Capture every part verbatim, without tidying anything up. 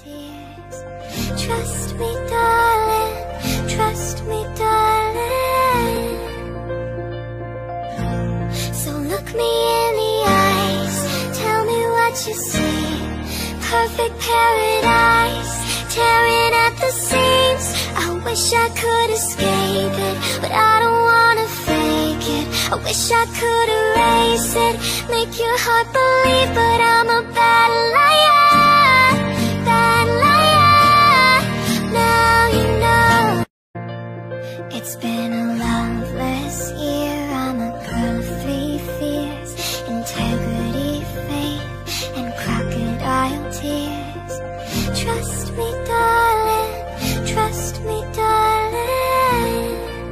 tears. Trust me, darling, trust me, darling. So look me in the eyes, tell me what you see. Perfect paradise, tearing at the seams. I wish I could escape it, but I don't wanna fake it. I wish I could erase it, make your heart believe, but I'm a bad liar, bad liar. Now you know. It's been a loveless year, I'm a girl of three fears: integrity, faith, and crocodile tears. Trust me, darling, trust me, darling.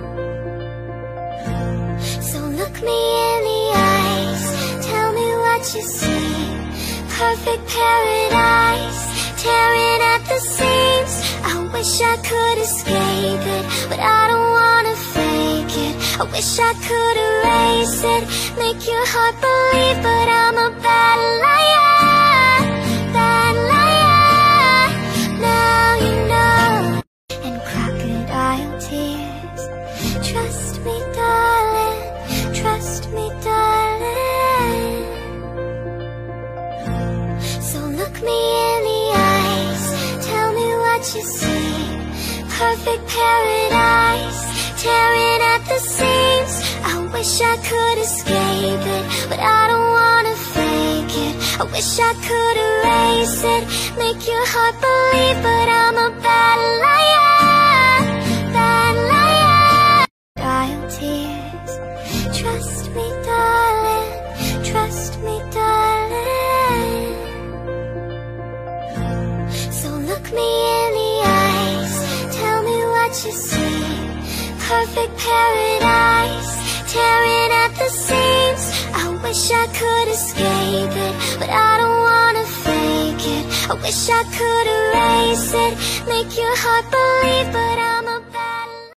So look me in the eyes, tell me what you see. Perfect paradise, tearing at the seams. I wish I could escape it, but I don't wanna fake it. I wish I could erase it, make your heart believe, but I'm a bad liar, bad liar. Now you know. And crocodile tears. Trust me, darling, trust me, darling. So look me in the eyes, tell me what you see. Perfect paradise, tearing at the seams. I wish I could escape it, but I don't wanna fake it. I wish I could erase it, make your heart believe, but I'm a bad liar, bad liar. Crocodile tears. Trust me, darling, trust me, darling. So look me in the eyes, tell me what you see. Perfect paradise, tearing at the seams. I wish I could escape it, but I don't wanna fake it. I wish I could erase it, make your heart believe, but I'm